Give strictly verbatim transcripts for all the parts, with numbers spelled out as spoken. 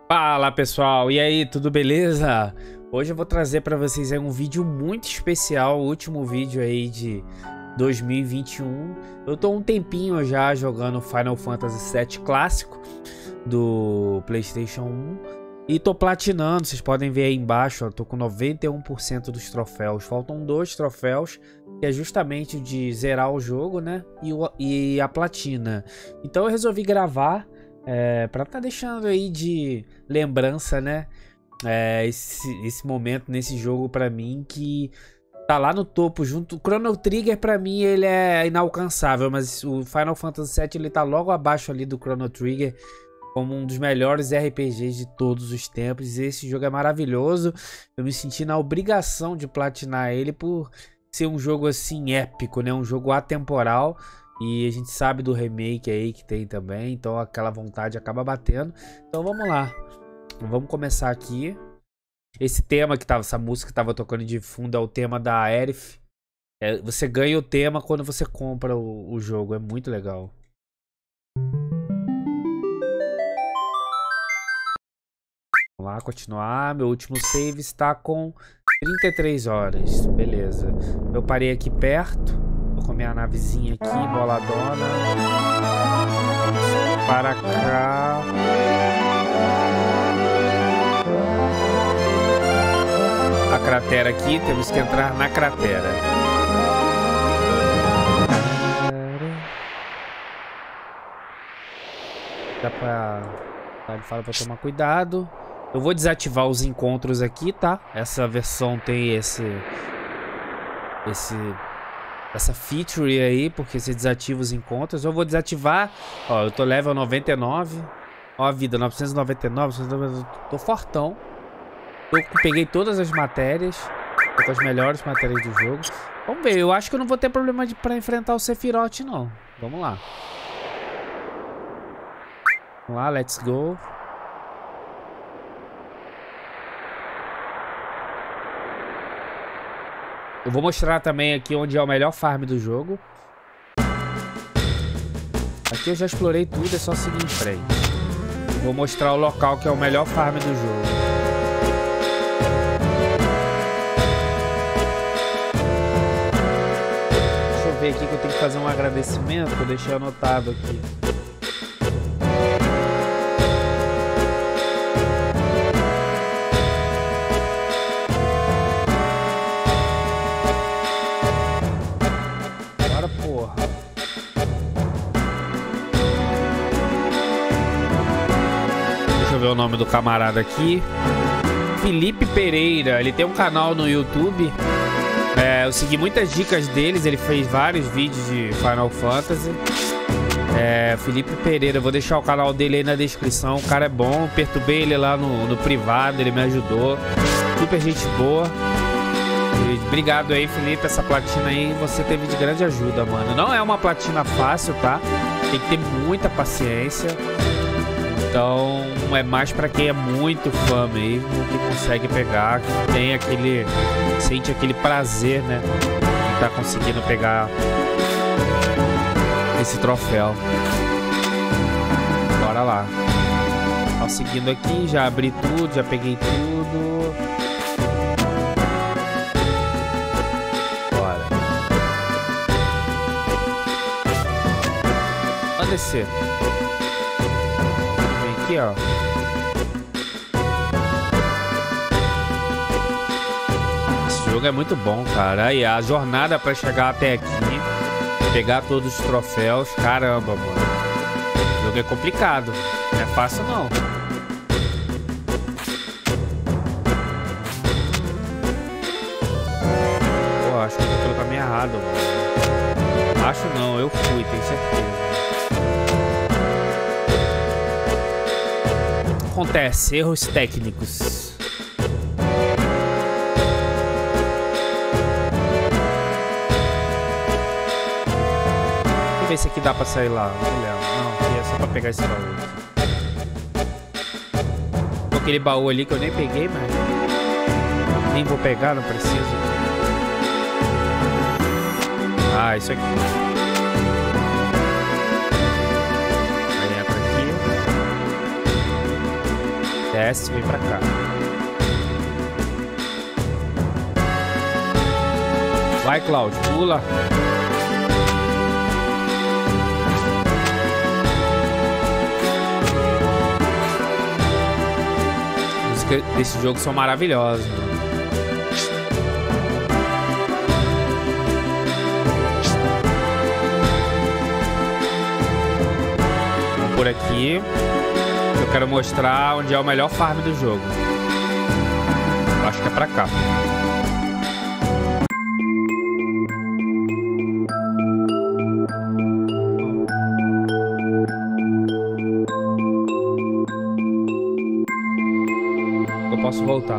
Fala pessoal, e aí, tudo beleza? Hoje eu vou trazer para vocês aí um vídeo muito especial, o último vídeo aí de dois mil e vinte e um. Eu tô um tempinho já jogando Final Fantasy sete clássico do PlayStation um e tô platinando. Vocês podem ver aí embaixo, eu tô com noventa e um por cento dos troféus. Faltam dois troféus, que é justamente o de zerar o jogo, né? E, o, e a platina. Então eu resolvi gravar É, pra tá deixando aí de lembrança, né? É, esse, esse momento nesse jogo pra mim que tá lá no topo junto. O Chrono Trigger pra mim ele é inalcançável, mas o Final Fantasy sete ele tá logo abaixo ali do Chrono Trigger como um dos melhores R P Gs de todos os tempos. Esse jogo é maravilhoso. Eu me senti na obrigação de platinar ele por ser um jogo assim épico, né? Um jogo atemporal. E a gente sabe do remake aí que tem também, então aquela vontade acaba batendo. Então vamos lá, vamos começar aqui. Esse tema que tava, essa música que tava tocando de fundo é o tema da Aerith. É, você ganha o tema quando você compra o, o jogo, é muito legal. Vamos lá, continuar. Meu último save está com trinta e três horas, beleza. Eu parei aqui perto. Com a minha navezinha aqui, boladona. Vamos para cá. A cratera aqui, temos que entrar na cratera. Dá pra... Ele fala pra tomar cuidado. Eu vou desativar os encontros aqui, tá? Essa versão tem esse... Esse... Essa feature aí, porque você desativa os encontros. Eu vou desativar. Ó, eu tô level noventa e nove. Ó a vida, novecentos e noventa e nove. Tô fortão. Eu peguei todas as matérias. Tô com as melhores matérias do jogo. Vamos ver, eu acho que eu não vou ter problema de, pra enfrentar o Sephiroth, não. Vamos lá. Vamos lá, let's go. Eu vou mostrar também aqui onde é o melhor farm do jogo. Aqui eu já explorei tudo, é só seguir em frente. Vou mostrar o local que é o melhor farm do jogo. Deixa eu ver aqui que eu tenho que fazer um agradecimento que eu deixei anotado aqui. O nome do camarada aqui, Felipe Pereira. Ele tem um canal no YouTube. É, eu segui muitas dicas deles. Ele fez vários vídeos de Final Fantasy. É, Felipe Pereira, eu vou deixar o canal dele aí na descrição. O cara é bom. Perturbei ele lá no, no privado. Ele me ajudou. Super gente boa. E obrigado aí, Felipe. Essa platina aí você teve de grande ajuda, mano. Não é uma platina fácil, tá? Tem que ter muita paciência. Então é mais pra quem é muito fã mesmo, que consegue pegar, que tem aquele... sente aquele prazer, né? De tá conseguindo pegar esse troféu. Bora lá. Ó, seguindo aqui, já abri tudo, já peguei tudo. Bora. Pode descer. Aqui, ó. Esse jogo é muito bom, cara. E a jornada pra chegar até aqui, pegar todos os troféus, caramba, mano. O jogo é complicado. Não é fácil, não. Pô, acho que eu tô pelo caminho errado, mano. Acho não, eu fui, tenho certeza. Acontece, erros técnicos. Deixa eu ver se aqui dá pra sair lá. Não, aqui é só pra pegar esse baú. Tem aquele baú ali que eu nem peguei, mas nem vou pegar, não preciso. Ah, isso aqui. Desce, vem pra cá. Vai, Cláudio, pula. As músicas desse jogo são maravilhosas. Vamos por aqui. Eu quero mostrar onde é o melhor farm do jogo. Eu acho que é pra cá. Eu posso voltar.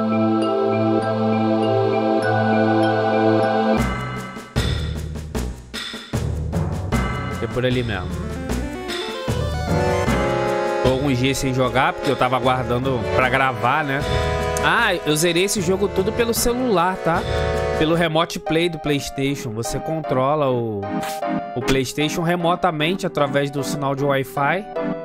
É por ali mesmo. Tô alguns dias sem jogar, porque eu tava aguardando pra gravar, né? Ah, eu zerei esse jogo tudo pelo celular, tá? Pelo Remote Play do PlayStation. Você controla o, o PlayStation remotamente através do sinal de Wi-Fi.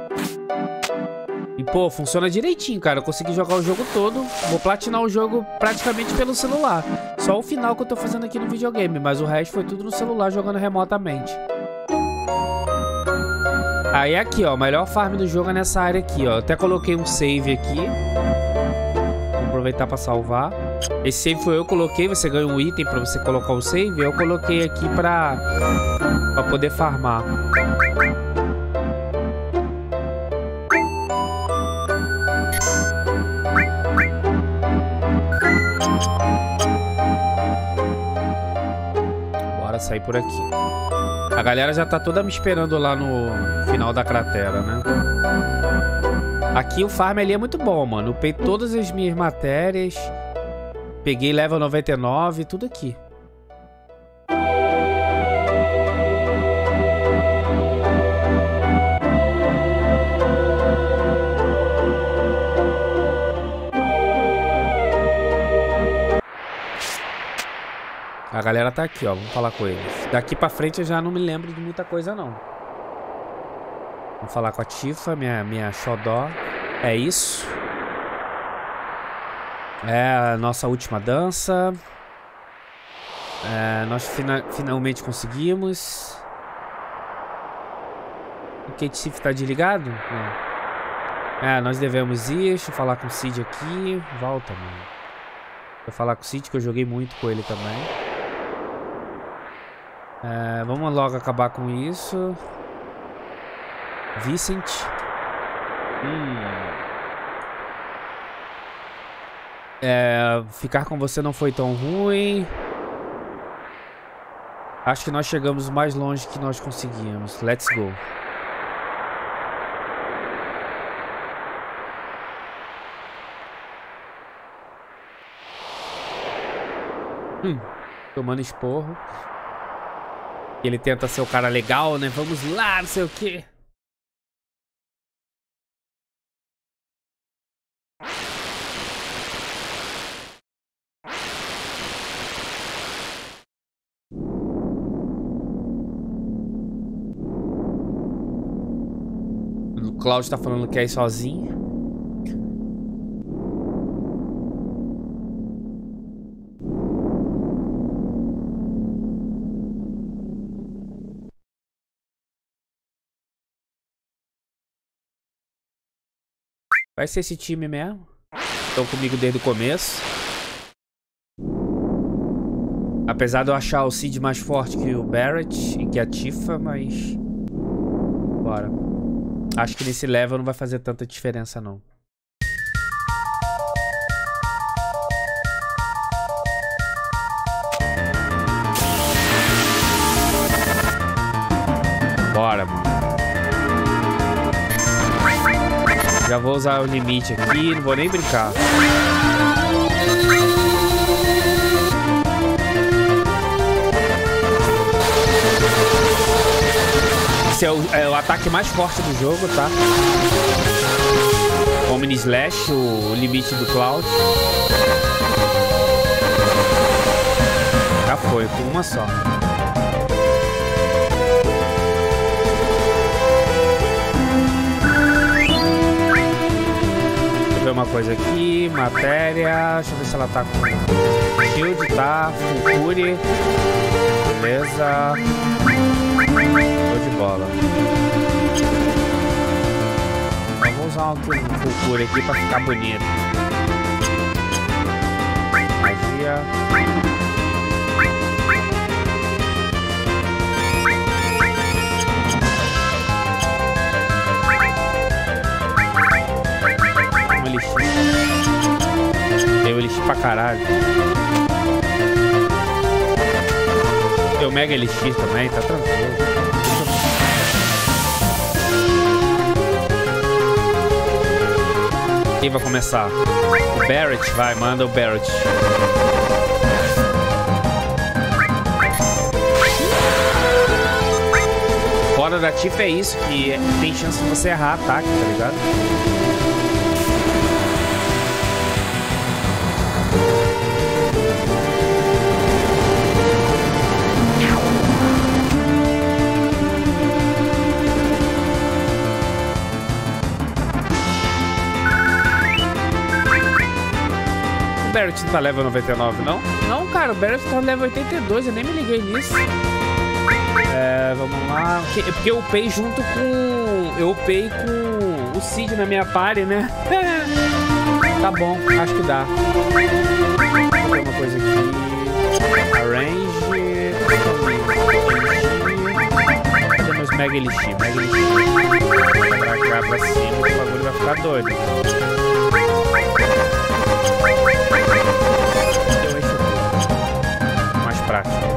E, pô, funciona direitinho, cara. Eu consegui jogar o jogo todo. Vou platinar o jogo praticamente pelo celular. Só o final que eu tô fazendo aqui no videogame, mas o resto foi tudo no celular, jogando remotamente. Aí aqui, ó, o melhor farm do jogo é nessa área aqui, ó. Eu até coloquei um save aqui. Vou aproveitar pra salvar. Esse save foi eu que coloquei, você ganha um item pra você colocar o save. Eu coloquei aqui pra, pra poder farmar. Bora sair por aqui. A galera já tá toda me esperando lá no final da cratera, né? Aqui o farm ali é muito bom, mano. Eu peguei todas as minhas matérias. Peguei level noventa e nove, tudo aqui. A galera tá aqui, ó. Vamos falar com eles. Daqui pra frente eu já não me lembro de muita coisa, não. Vamos falar com a Tifa, minha, minha xodó. É isso. É a nossa última dança. É, nós fina finalmente conseguimos. O Kate Sif tá desligado? É. é, nós devemos ir. Deixa eu falar com o Cid aqui. Volta, mano. Vou falar com o Cid, que eu joguei muito com ele também. É, vamos logo acabar com isso. Vincent. Hum. É, ficar com você não foi tão ruim. Acho que nós chegamos mais longe que nós conseguimos. Let's go. Hum, tomando esporro. Ele tenta ser o cara legal, né? Vamos lá, não sei o quê. O Cláudio tá falando que é ir sozinho. Vai ser esse time mesmo. Estão comigo desde o começo. Apesar de eu achar o Cid mais forte que o Barret e que a Tifa, mas... Bora. Acho que nesse level não vai fazer tanta diferença, não. Bora, mano. Já vou usar o limite aqui, não vou nem brincar. Esse é o, é o ataque mais forte do jogo, tá? O mini slash, o, o limite do Cloud. Já foi, com uma só. uma coisa aqui. Matéria. Deixa eu ver se ela tá com shield, tá? Fukuri. Beleza. Show de bola. Então vou usar um Fukuri aqui pra ficar bonito. Magia. Deu elixir pra caralho. Deu mega elixir também, tá tranquilo. Quem vai começar? O Barret, vai, manda o Barret. Fora da Tifa é isso, que tem chance de você errar ataque, tá ligado? O Barret não tá level noventa e nove, não? Não, cara, o Barret tá level oitenta e dois, eu nem me liguei nisso. É, vamos lá. Porque eu upei junto com... Eu upei com o Cid na minha party, né? Tá bom, acho que dá. Vou ver uma coisa aqui. Arrange. Cadê meus Mega Elixir? Mega Elixir. Pra cá, pra cima, o bagulho vai ficar doido. Deu esse aqui. Mais prático.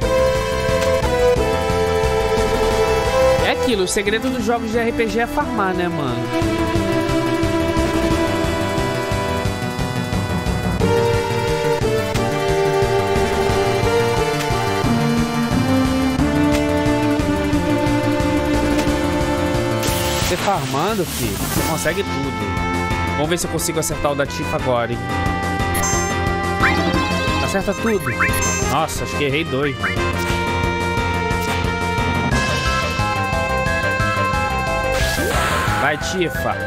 É aquilo, o segredo dos jogos de R P G é farmar, né, mano? Você farmando, filho, você consegue tudo. Vamos ver se eu consigo acertar o da Tifa agora, hein? Acerta tudo. Nossa, acho que errei dois. Vai, Tifa.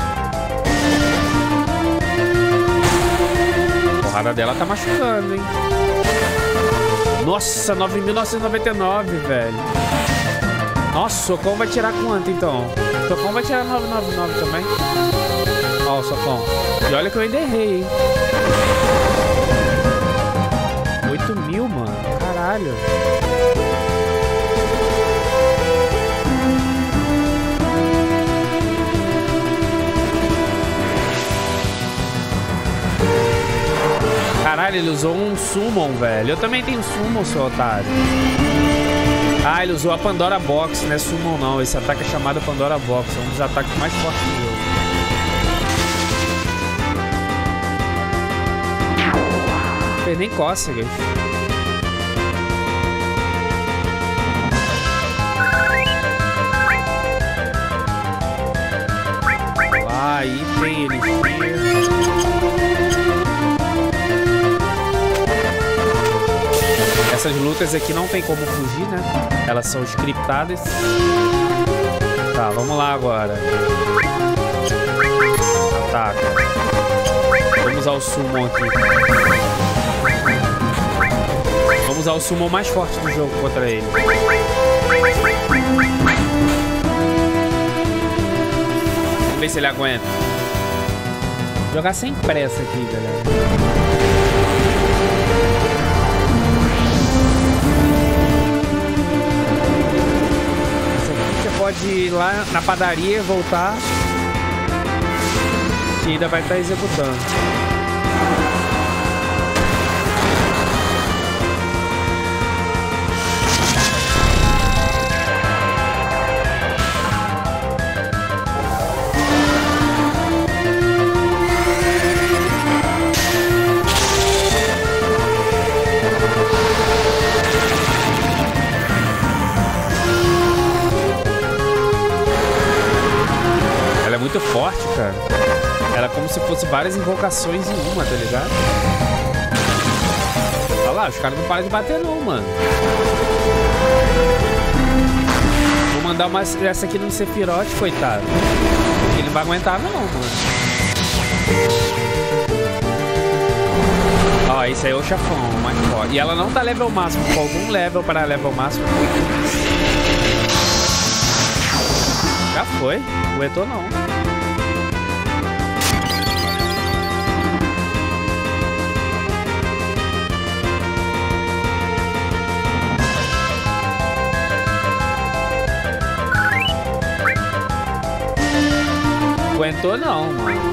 A porrada dela tá machucando, hein? Nossa, nove mil novecentos e noventa e nove, velho. Nossa, o Socão vai tirar quanto, então? O Socão vai tirar novecentos e noventa e nove também. Ó, o Socão. E olha que eu ainda errei, hein? oito mil, mano. Caralho. Caralho, ele usou um Summon, velho. Eu também tenho Summon, seu otário. Ah, ele usou a Pandora Box, não é Summon não. Esse ataque é chamado Pandora Box. É um dos ataques mais fortes do jogo. Não fez nem cócegas. Ah, aí tem ele. Essas lutas aqui não tem como fugir, né? Elas são scriptadas. Tá, vamos lá agora. Ataca. Vamos usar o Summon aqui. Vamos usar o Summon mais forte do jogo contra ele. Vamos ver se ele aguenta. Vou jogar sem pressa aqui, galera. Pode ir lá na padaria, voltar, que ainda vai estar executando. Muito forte, cara. Ela é como se fosse várias invocações em uma, tá ligado? Olha lá, os caras não param de bater não, mano. Vou mandar uma essa aqui no Sephiroth, coitado. Ele não vai aguentar não, mano. Ó, esse aí é o chefão, mais forte. E ela não dá level máximo, falta um level para level máximo. Já foi, não aguentou não. Aguentou não, mano.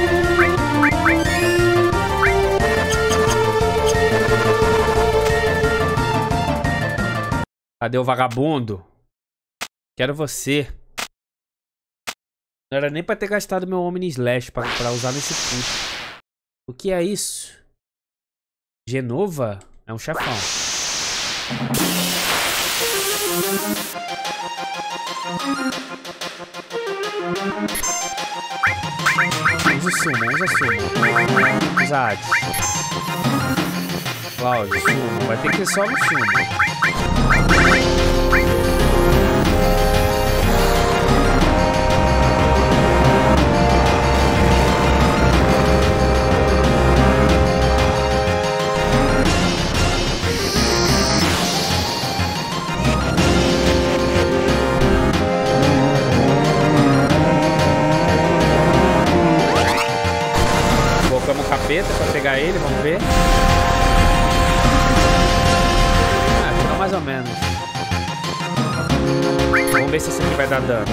Cadê o vagabundo? Quero você. Não era nem pra ter gastado meu Omni Slash pra, pra usar nesse puto. O que é isso? Genova? É um chefão. Usa sumo, usa sumo. Usa Hades. Cláudio, sumo. Vai ter que ser só no sumo. Colocamos o capeta pra pegar ele, vamos ver. Ah, tirou mais ou menos. Vamos ver se esse aqui vai dar dano.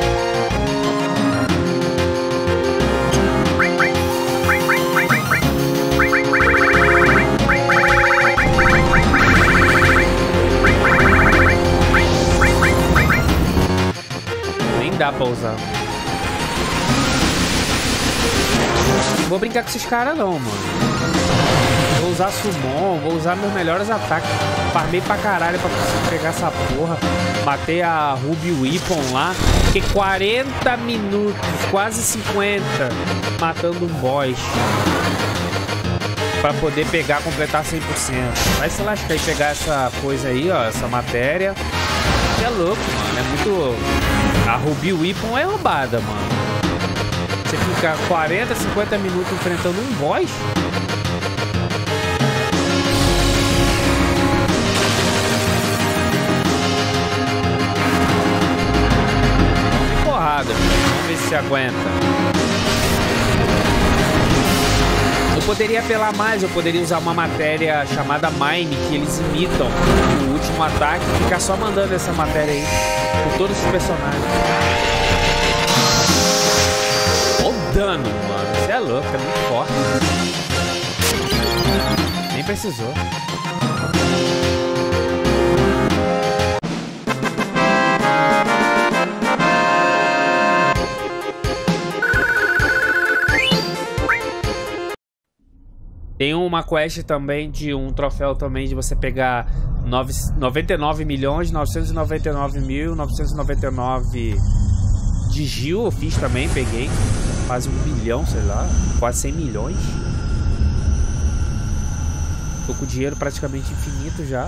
Nem dá pra usar. Não vou brincar com esses caras não, mano. Vou usar summon, vou usar meus melhores ataques. Farmei pra caralho pra conseguir pegar essa porra. Matei a Ruby Weapon lá. Fiquei quarenta minutos, quase cinquenta, matando um boss. Pra poder pegar, completar cem por cento. Vai se lascar e pegar essa coisa aí, ó. Essa matéria. É louco, mano. É muito... A Ruby Weapon é roubada, mano. Você fica quarenta, cinquenta minutos enfrentando um boss. Vamos de porrada. Vamos ver se aguenta. Eu poderia apelar mais. Eu poderia usar uma matéria chamada Mine, que eles imitam o último ataque. E ficar só mandando essa matéria aí por todos os personagens. Dano, mano. Você é louco, é muito forte. Nem precisou. Tem uma quest também de um troféu também de você pegar noventa e nove milhões, novecentos e noventa e nove mil, novecentos e noventa e nove de Gil. Eu fiz também, peguei. Quase um bilhão, sei lá. Quase cem milhões. Tô com o dinheiro praticamente infinito já.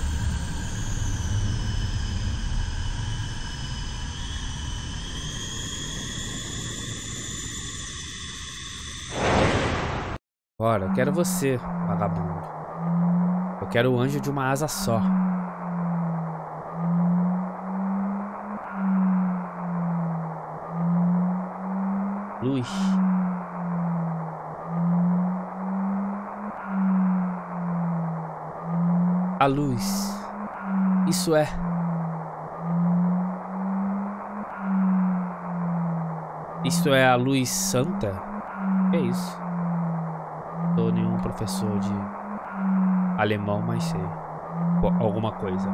Bora, eu quero você, vagabundo. Eu quero o anjo de uma asa só. Luz. A luz. Isso é. Isto é a luz santa? Que é isso? Não sou nenhum professor de alemão, mas sei alguma coisa.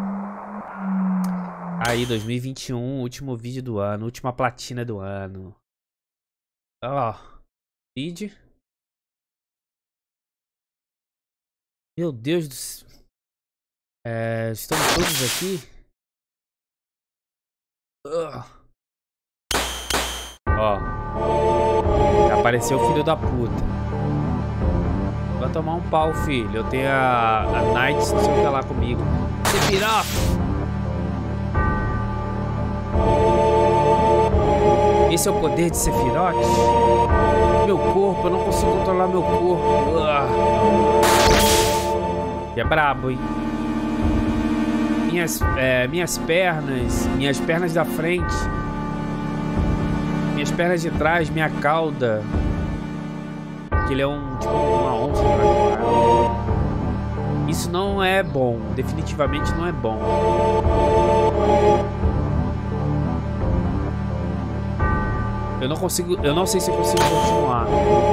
Aí, dois mil e vinte e um, último vídeo do ano, última platina do ano. Ó, feed. Meu Deus do céu. É, estamos todos aqui. Uh. Ó, apareceu o filho da puta. Vai tomar um pau, filho. Eu tenho a, a Knight, não sei o que lá comigo. Você virá. Esse é o poder de Sephiroth? meu corpo, eu não consigo controlar meu corpo. Uh. E é brabo, hein? Minhas, é, minhas pernas, minhas pernas da frente, minhas pernas de trás, minha cauda. Que ele é um tipo uma onça. Isso não é bom, definitivamente não é bom. Eu não consigo, eu não sei se eu consigo continuar.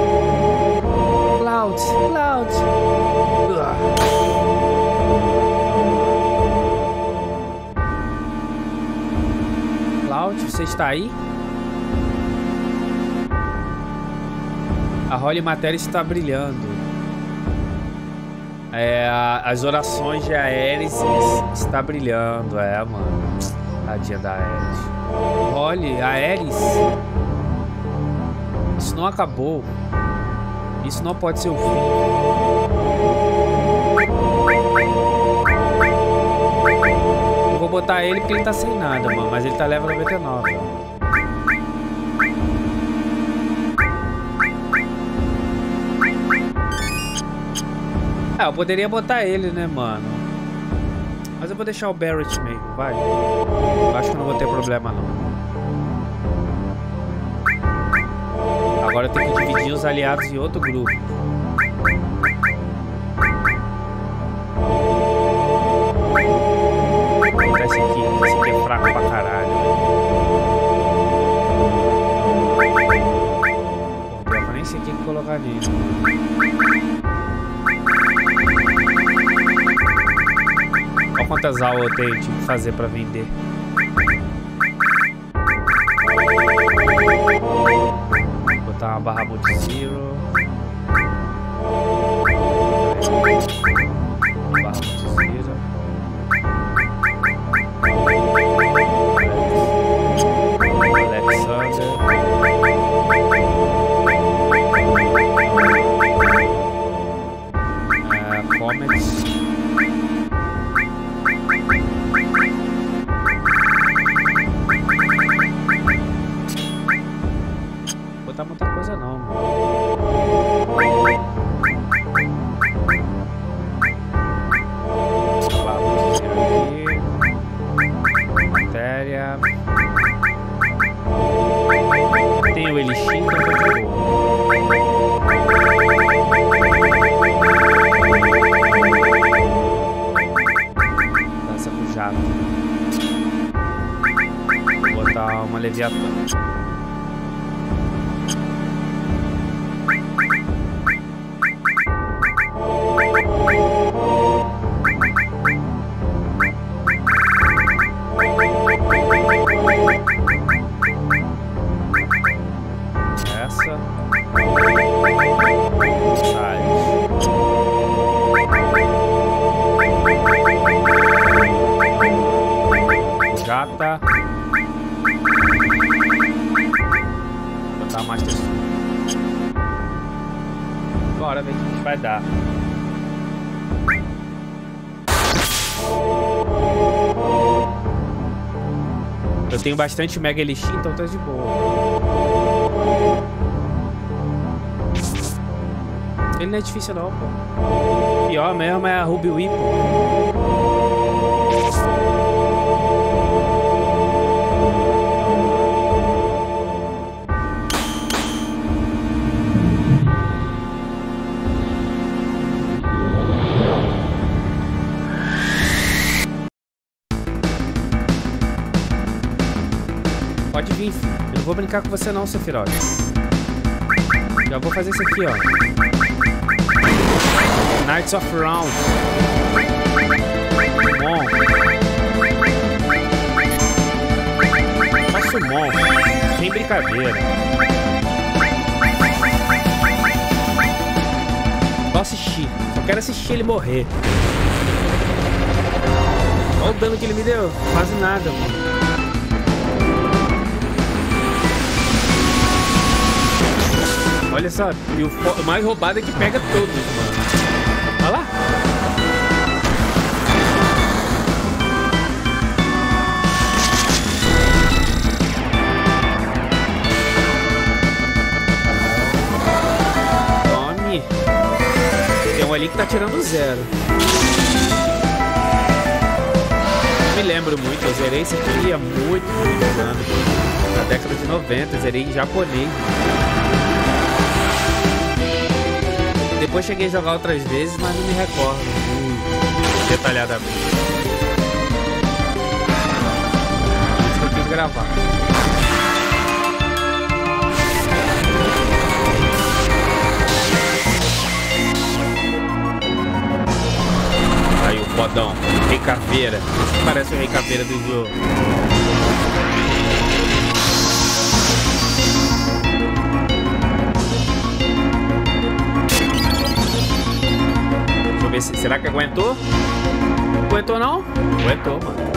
Cloud, Cloud. Cloud, você está aí? A Holy Matéria está brilhando. É, a, as orações de Aeris está brilhando, é, mano. Tadinha da Aeris. Holy, Aeris. Isso não acabou. Isso não pode ser o fim. Eu vou botar ele porque ele tá sem nada, mano. Mas ele tá level noventa e nove. Ah, eu poderia botar ele, né, mano? Mas eu vou deixar o Barret mesmo, vai. Eu acho que eu não vou ter problema, não. Agora eu tenho que dividir os aliados em outro grupo. Vou botar esse aqui. Esse aqui é fraco pra caralho. Pô, eu nem sei o que colocar nele. Olha quantas aulas eu tenho que fazer pra vender. Vou botar uma barra multi-zero. Barra multi-zero. Alexander. Uh, Comet. Botar muita coisa não, mano. Vamos aqui. Matéria. Tem o Elixir, então tá de boa. Dança com jato. Vou botar uma Leviatã. Essa. Sai. Gata. Vou botar Master Sword. Bora ver o que a gente vai dar. Eu tenho bastante Mega Elixir, então tá de boa. Ele não é difícil não, pô. Pior mesmo é a Ruby Weapon. Pode vir, filho. Eu não vou brincar com você não, Sephiroth. Já vou fazer isso aqui, ó. Knights of Round. Mon. Faço Mon. Sem brincadeira. Só assistir. Só quero assistir ele morrer. Olha o dano que ele me deu. Quase nada, mano. Olha só, e o, o mais roubado é que pega todos, mano. Olha lá. ali que tá tirando zero. Não me lembro muito, eu zerei esse aqui há muito, muitos anos. Na década de noventa, zerei em japonês. Depois cheguei a jogar outras vezes, mas não me recordo muito detalhadamente. Por isso que eu quis gravar. Aí o fodão, Rei Caveira. Parece o Rei Caveira do jogo. Deixa eu ver se... Será que aguentou? Aguentou não? Aguentou, mano.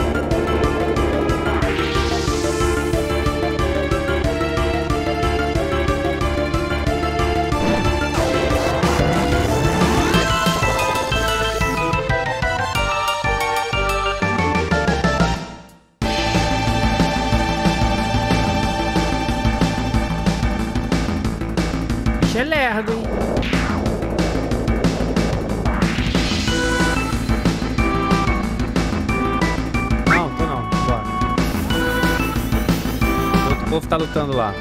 É lerdo, hein? Não, tô não. Bora. Outro povo tá lutando lá.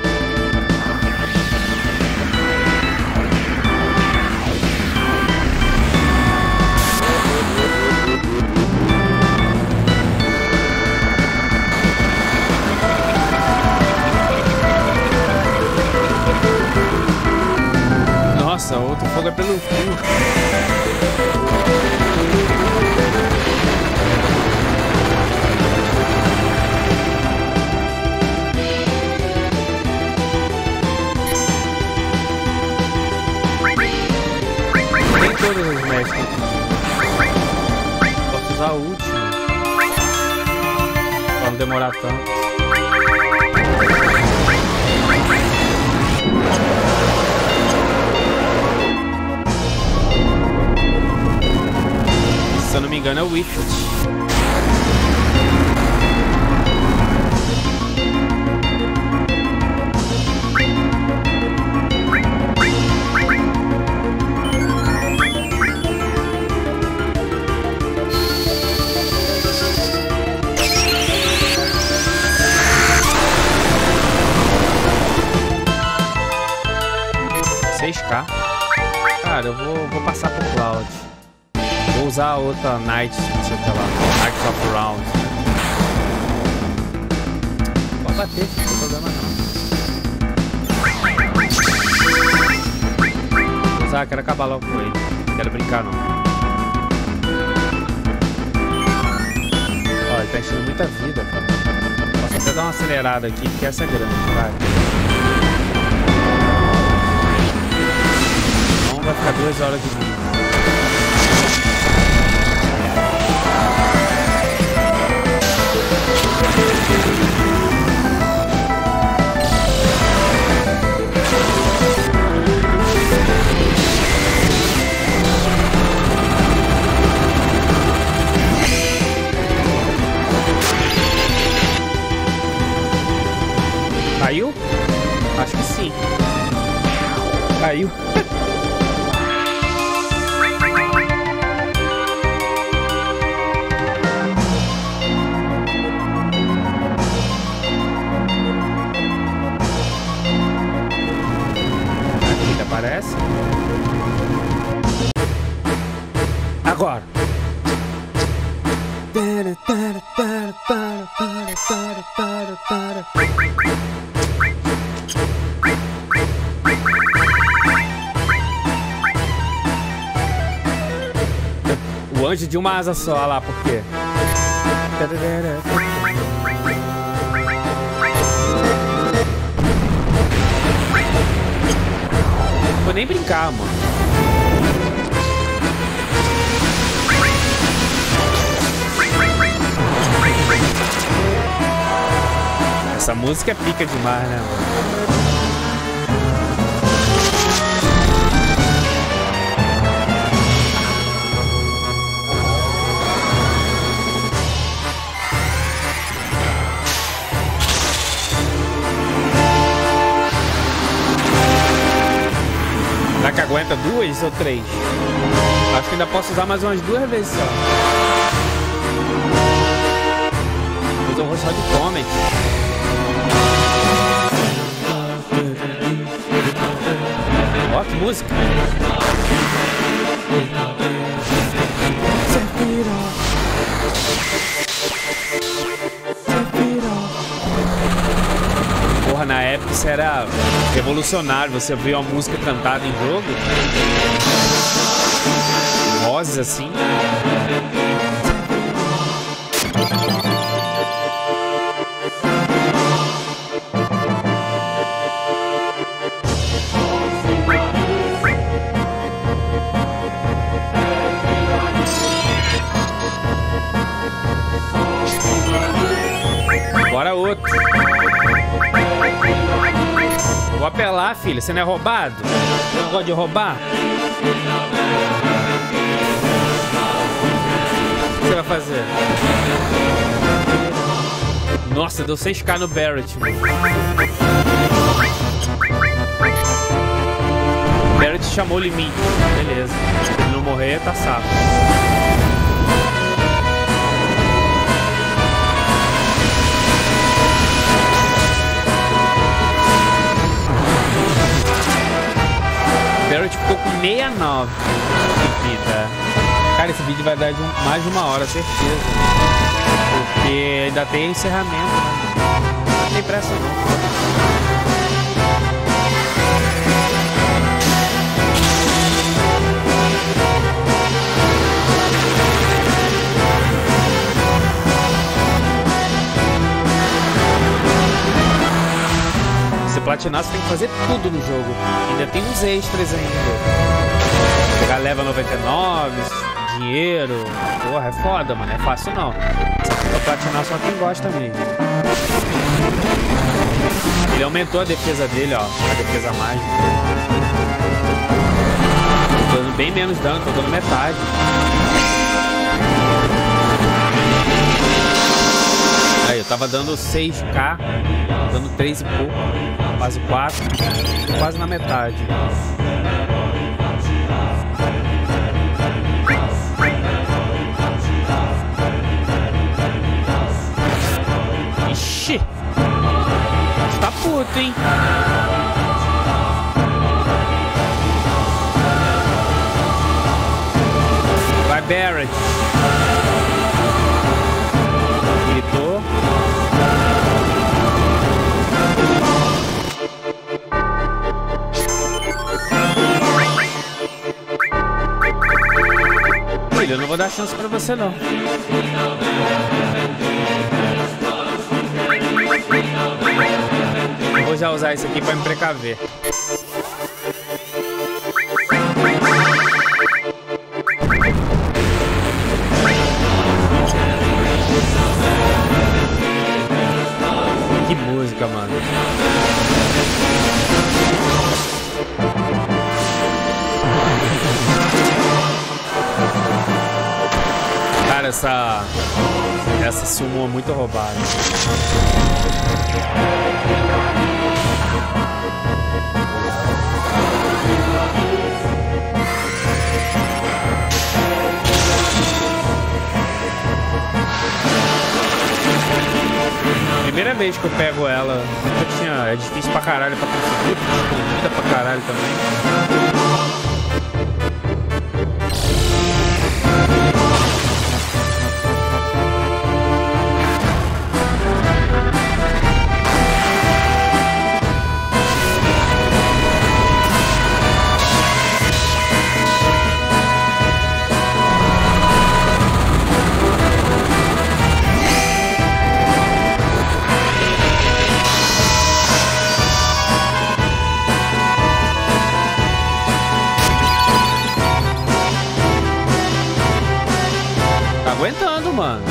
Nossa, outro fogo é pelo cu. Tem todas as mestres. Posso usar a última pra não demorar tanto. Se eu não me engano é o Wift. seis K. Cara, eu vou, vou passar pro Cloud. Vou usar a outra Night, não sei o que lá. Night of Round. Pode bater, não tem problema não. Vou usar, quero acabar logo com ele. Não quero brincar não. Ó, ele tá enchendo muita vida, cara. Posso até dar uma acelerada aqui, porque essa é grande, vai. Então vai ficar duas horas de vídeo. Caiu? Acho que sim. Caiu. Aqui aparece. Agora. O anjo de uma asa só, olha lá por quê. Vou nem brincar, mano. Essa música pica demais, né, mano? Será que aguenta duas ou três? Acho que ainda posso usar mais umas duas vezes só. Depois eu vou só de Comet. Ó, que música! Porra, na época isso era revolucionário. Você ouvia uma música cantada em jogo, vozes assim. Bora outro. Vou apelar, filho. Você não é roubado? Você não gosta de roubar? O que você vai fazer? Nossa, deu seis K no Barret, mano. O Barret chamou o limite. Beleza. Se ele não morrer, tá safo. Barret ficou com sessenta e nove de vida. Cara, esse vídeo vai dar de um, mais de uma hora, certeza. Porque ainda tem encerramento, né? Não tem pressa não. Platinar, você tem que fazer tudo no jogo. Ainda tem uns extras ainda. Pegar leva noventa e nove, dinheiro. Porra, é foda, mano. É fácil não. Só que pra platinar só quem gosta mesmo. Ele aumentou a defesa dele, ó. A defesa mágica. Tô dando bem menos dano, tô dando metade. Aí, eu tava dando seis K, dando três e pouco, quase quatro, quase na metade. Ixi! Tá puto, hein? Vai, Barret. Gritou. Filho, eu não vou dar chance pra você, não. Eu vou já usar isso aqui pra me precaver. Que música, mano. Cara, essa... Essa sumo é muito roubada. Primeira vez que eu pego ela, nunca tinha. É difícil pra caralho pra conseguir, escondida pra caralho também. Aguentando, mano.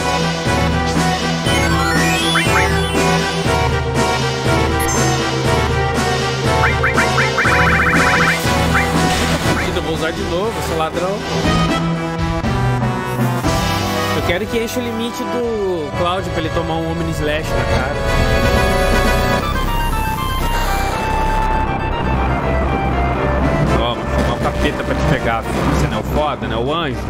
Eu vou usar de novo, sou ladrão. Eu quero que enche o limite do Cloud pra ele tomar um Omni Slash na cara. Toma, toma capeta pra te pegar. Você não é o foda, né? O anjo.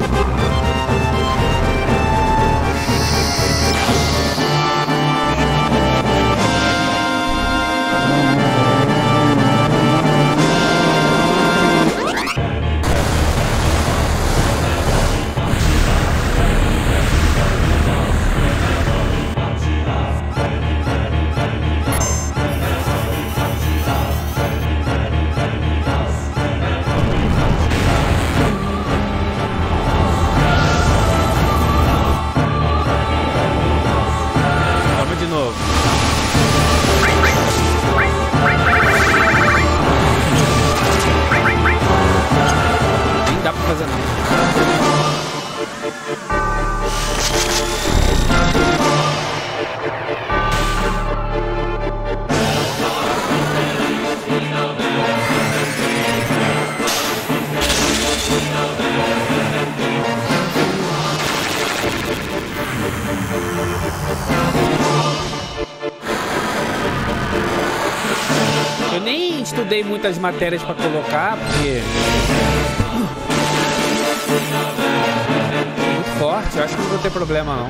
Eu nem estudei muitas matérias pra colocar, porque... muito forte, eu acho que não vou ter problema, não.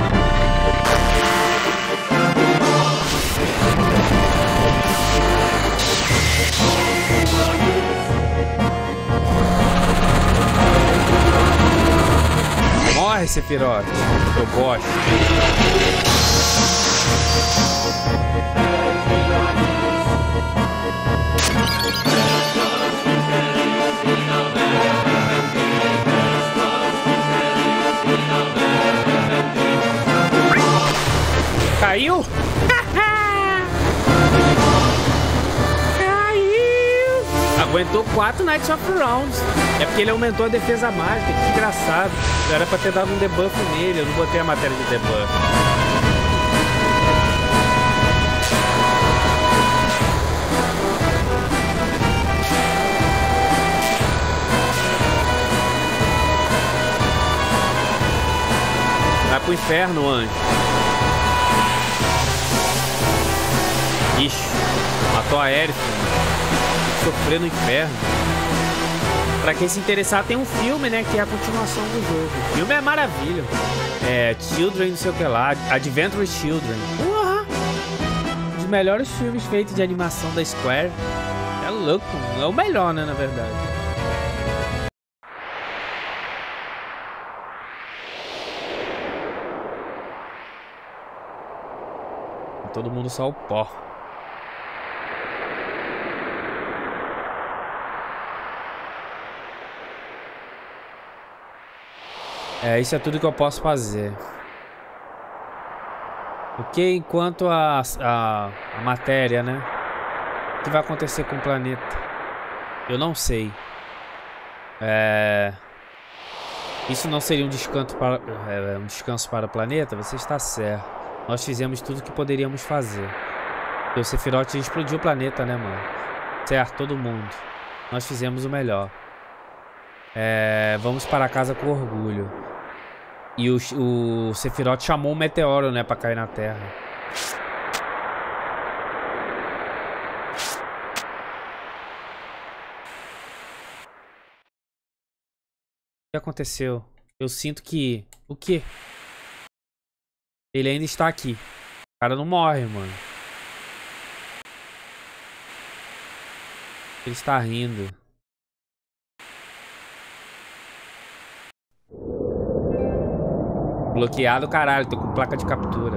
Morre, Sephiroth, eu gosto. Caiu? Caiu! Aguentou quatro Knights of Rounds. É porque ele aumentou a defesa mágica. Que engraçado. Era pra ter dado um debuff nele. Eu não botei a matéria de debuff. Vai pro inferno, anjo. Ixi, matou a Aerith. Sofrer no inferno. Pra quem se interessar, tem um filme, né? Que é a continuação do jogo. O filme é maravilha. É Children, não sei o que lá. Adventure Children. Porra! Um dos melhores filmes feitos de animação da Square. É louco. É o melhor, né? Na verdade. Todo mundo só o pó. É, isso é tudo que eu posso fazer. Ok, enquanto a, a, a matéria, né? O que vai acontecer com o planeta? Eu não sei. É... Isso não seria um descanso para, é, um descanso para o planeta? Você está certo. Nós fizemos tudo o que poderíamos fazer. E o Sephiroth explodiu o planeta, né, mano? Certo, todo mundo. Nós fizemos o melhor. É, vamos para casa com orgulho. E o, o Sephiroth chamou um meteoro, né, pra cair na Terra. O que aconteceu? Eu sinto que... O quê? Ele ainda está aqui. O cara não morre, mano. Ele está rindo. Bloqueado, caralho. Tô com placa de captura.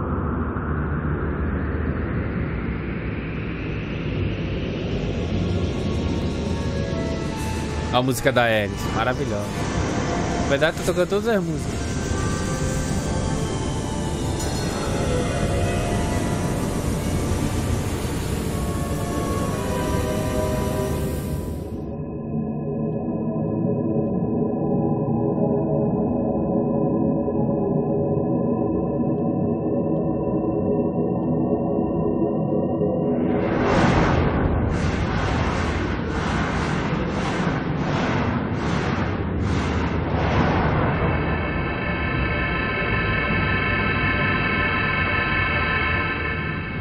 A música da Aerith. Maravilhosa. Na verdade, tô tocando todas as músicas.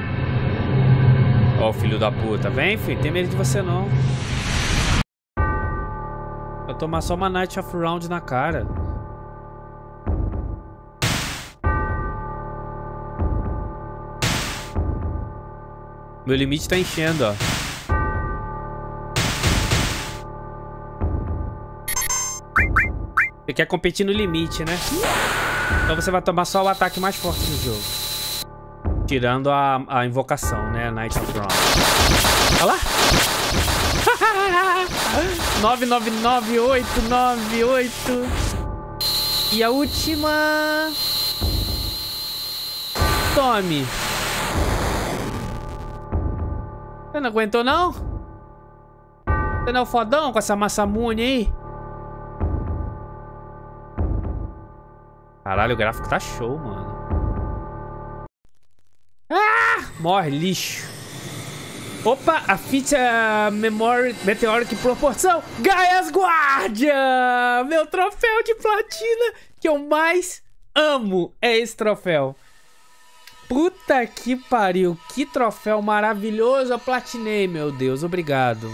Ó, filho da puta. Vem, filho. Tem medo de você, não. Vai tomar só uma Night of Round na cara. Meu limite tá enchendo, ó. Você quer competir no limite, né? Então você vai tomar só o ataque mais forte do jogo. Tirando a, a invocação, né? Night of Round. Olha lá! nove nove nove oito nove oito. E a última... Tome. Você não aguentou, não? Você não é o fodão com essa Masamune aí? Caralho, o gráfico tá show, mano. Ah! Morre, lixo. Opa, a Fita Memory Meteoric Proporção Gaia's Guardian! Meu troféu de platina que eu mais amo é esse troféu. Puta que pariu, que troféu maravilhoso, eu platinei, meu Deus, obrigado.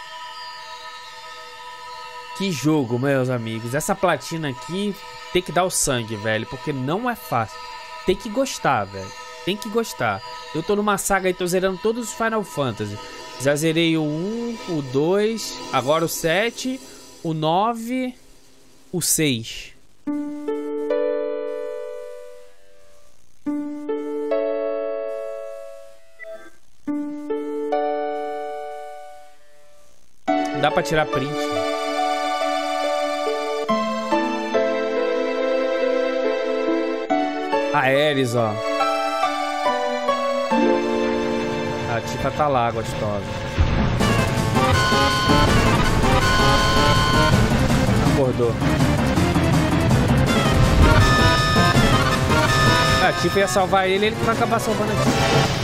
Que jogo, meus amigos, essa platina aqui tem que dar o sangue, velho, porque não é fácil. Tem que gostar, velho, tem que gostar. Eu tô numa saga e tô zerando todos os Final Fantasy. Já zerei o um, o dois, agora o sete, o nove, o seis. Dá pra tirar print. A Ares, ó. A Tifa tá lá, gostosa. Acordou. A Tifa ia salvar ele, ele vai acabar salvando a Tifa.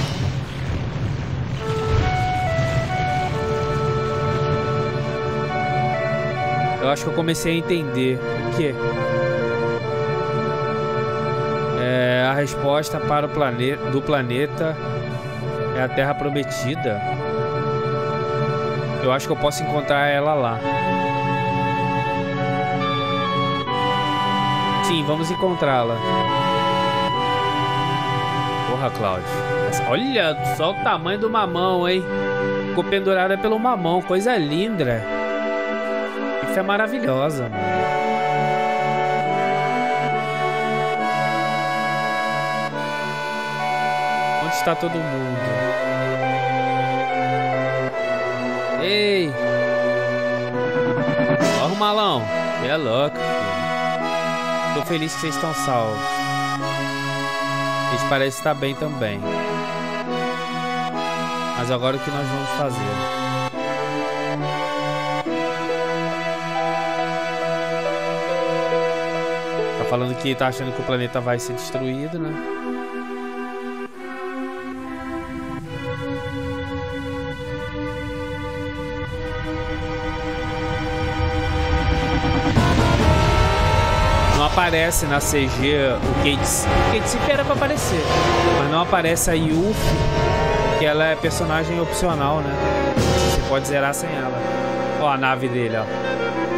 Eu acho que eu comecei a entender o que é a resposta para o planeta do planeta é a Terra Prometida. Eu acho que eu posso encontrar ela lá. Sim, vamos encontrá-la. Porra, Cláudio. Olha só o tamanho do mamão, hein? Ficou pendurada pelo mamão, coisa linda. É maravilhosa, mano. Onde está todo mundo? Ei! Ó, Malão. É louco, filho. Tô feliz que vocês estão salvos. Eles parecem estar bem também. Mas agora o que nós vamos fazer? Falando que tá achando que o planeta vai ser destruído, né? Não aparece na C G o Kate Sif. O Kate Sif era pra aparecer, mas não aparece a Yuffie, que ela é personagem opcional, né? Você pode zerar sem ela. Ó a nave dele, ó.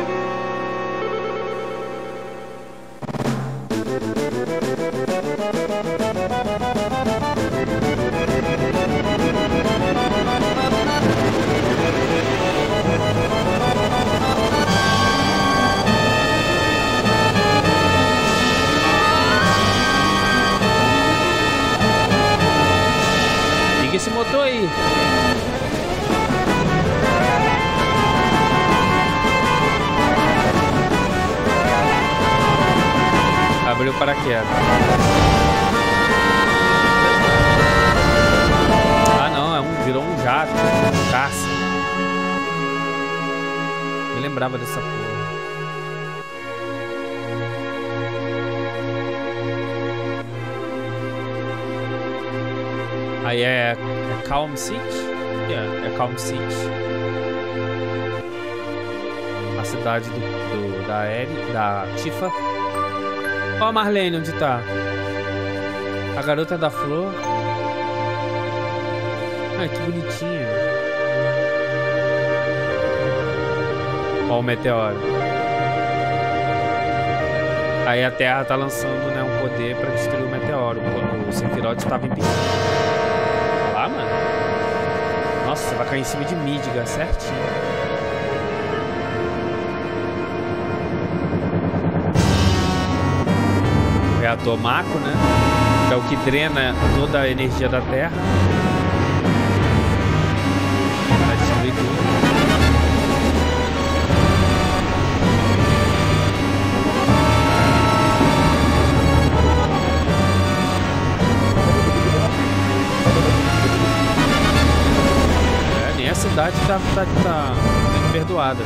Esse motor aí. Abriu o paraquedas. Ah não, é um, virou um jato, um caça. Me lembrava dessa porra. Aí é, é Calm City? Yeah, é Calm City. A cidade do, do, da Eri, da Tifa. Ó a Marlene, onde tá? A garota da flor. Ai, que bonitinha. Ó o meteoro. Aí a Terra tá lançando, né, um poder pra destruir o meteoro, quando o Sephiroth estava impedido. Olha lá, mano. Nossa, vai cair em cima de Midgar, certinho. O reator Mako, né? É o que drena toda a energia da Terra. Vai destruir tudo. É, nem a cidade tá, tá, tá sendo perdoada.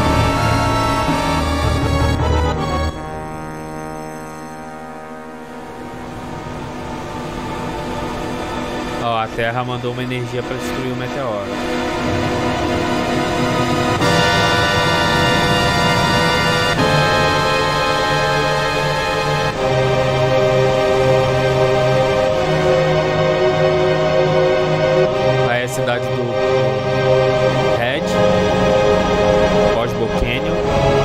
Ó, a Terra mandou uma energia para destruir o meteoro. Aí é a cidade do Red, Cosmo Canyon.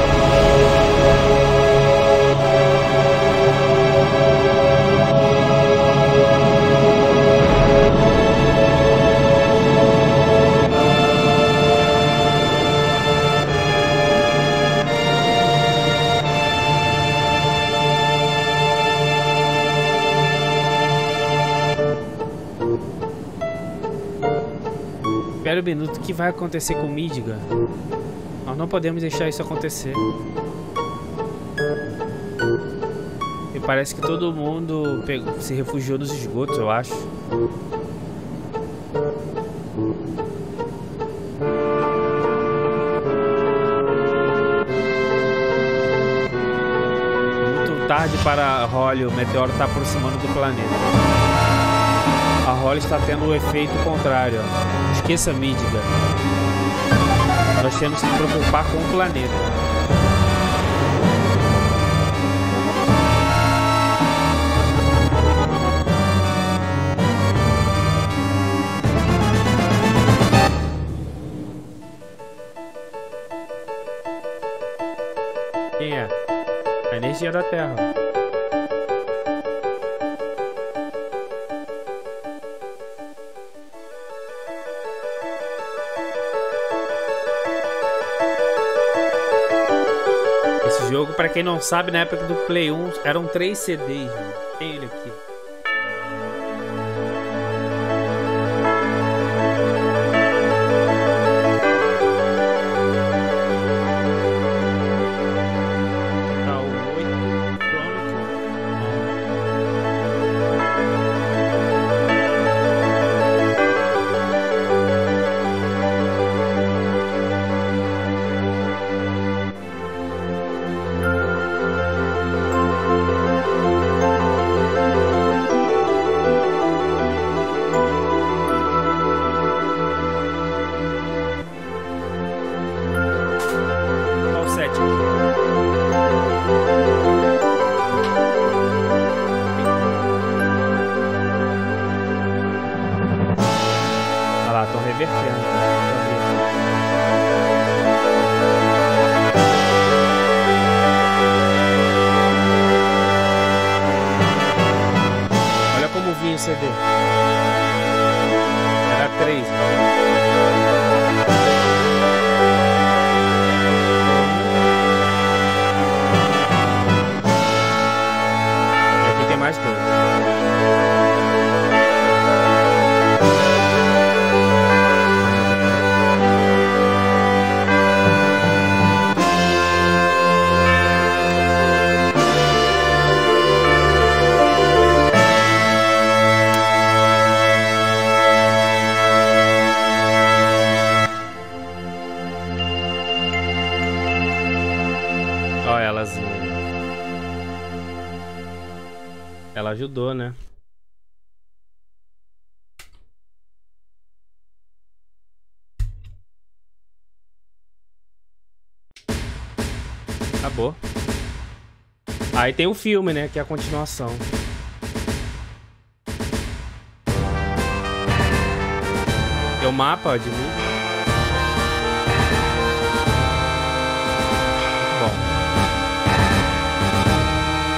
Espera um minuto, o que vai acontecer com Midgar? Nós não podemos deixar isso acontecer. E parece que todo mundo pegou, se refugiou nos esgotos, eu acho. Muito tarde para Holly, o meteoro está aproximando do planeta. A Holly está tendo o efeito contrário, ó. Esqueça Midgar. Nós temos que nos preocupar com o planeta. Quem é? A energia da Terra. Jogo, pra quem não sabe, na época do Play um eram três C Ds, mano. Tem ele aqui. Tá o oito Chronicle. Olha como vinha o C D. Era três. E aqui tem mais dois. Ela ajudou, né? Acabou. Aí tem o filme, né? Que é a continuação. Tem o mapa de mim. Bom.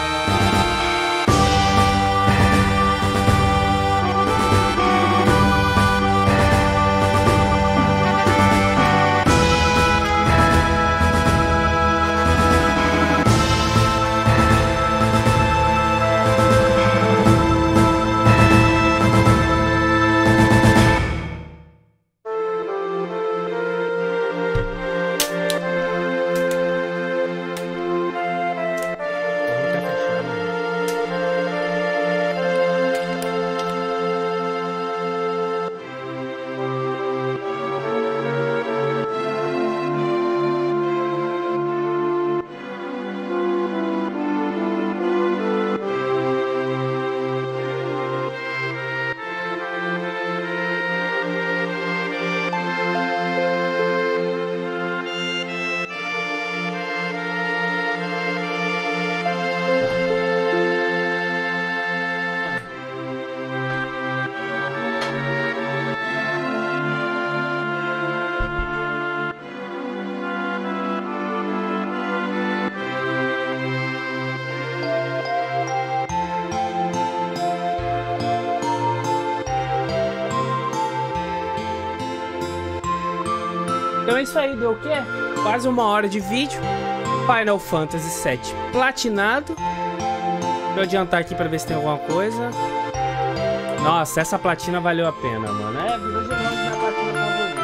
é isso aí, deu o quê? Quase uma hora de vídeo. Final Fantasy sete platinado. Deixa eu adiantar aqui pra ver se tem alguma coisa. Nossa, essa platina valeu a pena, mano. É, virou geral da platina favorita.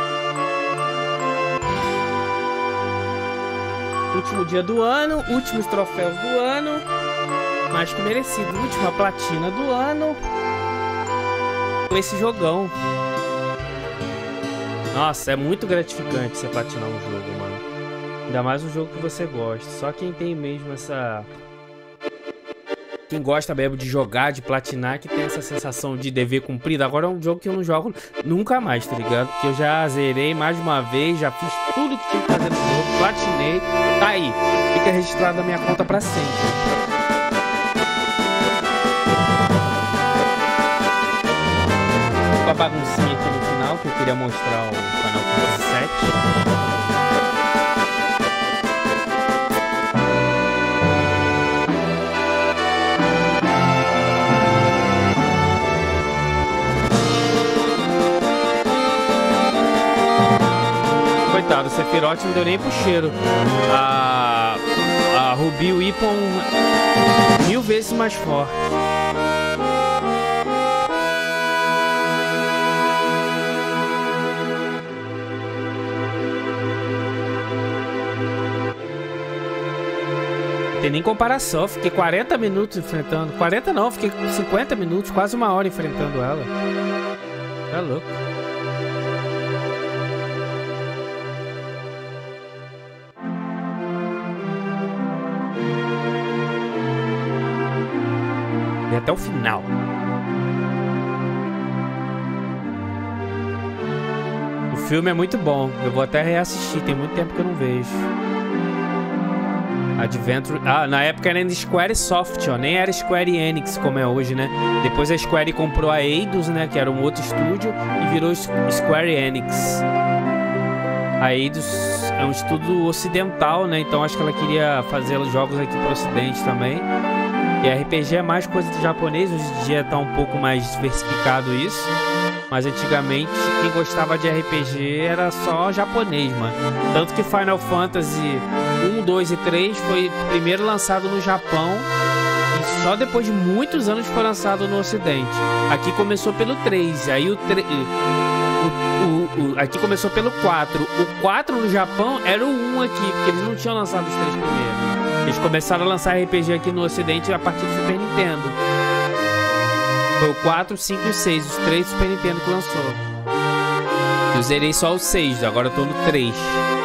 Último dia do ano, últimos troféus do ano. Mais que merecido. Última platina do ano. Com esse jogão. Nossa, é muito gratificante você platinar um jogo, mano. Ainda mais um jogo que você gosta. Só quem tem mesmo essa... Quem gosta mesmo de jogar, de platinar, que tem essa sensação de dever cumprido. Agora é um jogo que eu não jogo nunca mais, tá ligado? Porque eu já zerei mais de uma vez, já fiz tudo que tinha que fazer no jogo, platinei. Tá aí, fica registrado na minha conta pra sempre. Com a baguncinha aqui no final, que eu queria mostrar o Final Fantasy sete. Coitado, o Sephiroth não deu nem pro cheiro. A, a Ruby e o Ipon mil vezes mais forte. Não tem nem comparação, eu fiquei quarenta minutos enfrentando. quarenta não, fiquei cinquenta minutos, quase uma hora enfrentando ela. Tá louco. E até o final. O filme é muito bom. Eu vou até reassistir. Tem muito tempo que eu não vejo. Adventure... Ah, na época era ainda Squaresoft, ó. Nem era Square Enix como é hoje, né? Depois a Square comprou a Eidos, né? Que era um outro estúdio. E virou Square Enix. A Eidos é um estúdio ocidental, né? Então acho que ela queria fazer jogos aqui pro ocidente também. E R P G é mais coisa de japonês, hoje em dia tá um pouco mais diversificado isso. Mas antigamente quem gostava de R P G era só japonês, mano. Tanto que Final Fantasy um, dois e três foi primeiro lançado no Japão e só depois de muitos anos foi lançado no ocidente. Aqui começou pelo três, aí o, tre... o, o, o aqui começou pelo quatro. O quatro no Japão era o um aqui, porque eles não tinham lançado os três primeiros. Eles começaram a lançar R P G aqui no ocidente a partir do Super Nintendo. Foi o quatro, cinco e seis, os três Super Nintendo que lançou. Eu zerei só o seis, agora eu tô no três.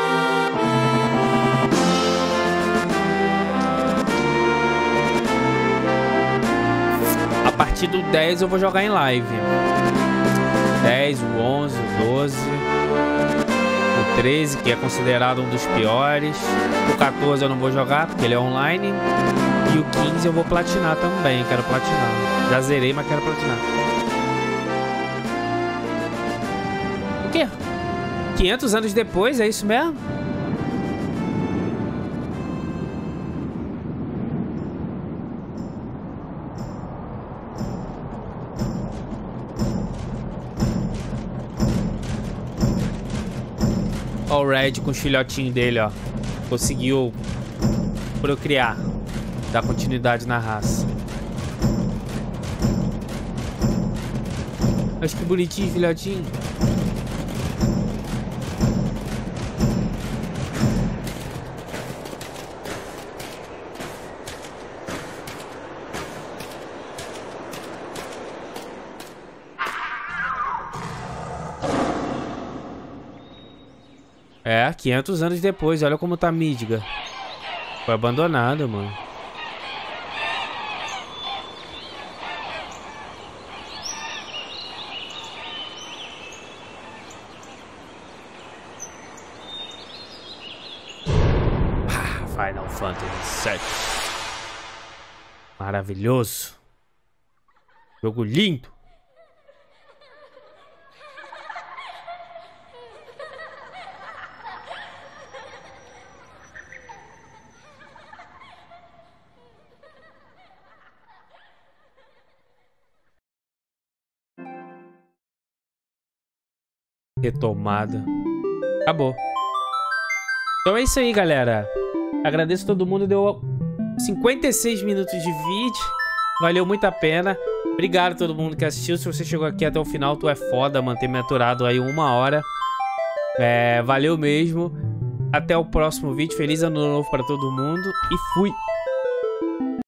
A partir do dez eu vou jogar em live. dez, o onze, o doze... O treze, que é considerado um dos piores. O quatorze eu não vou jogar, porque ele é online. E o quinze eu vou platinar também, quero platinar. Já zerei, mas quero platinar. O quê? quinhentos anos depois, é isso mesmo? Ó o Red com o filhotinho dele, ó. Conseguiu procriar. Dar continuidade na raça. Acho que bonitinho, filhotinho. É, quinhentos anos depois, olha como tá Midgar. Foi abandonado, mano. Ah, Final Fantasy sete. Maravilhoso. Jogo lindo. Retomada. Acabou. Então é isso aí, galera. Agradeço todo mundo. Deu cinquenta e seis minutos de vídeo. Valeu muito a pena. Obrigado a todo mundo que assistiu. Se você chegou aqui até o final, tu é foda. Manter me aturado aí uma hora. É, valeu mesmo. Até o próximo vídeo. Feliz ano novo pra todo mundo. E fui.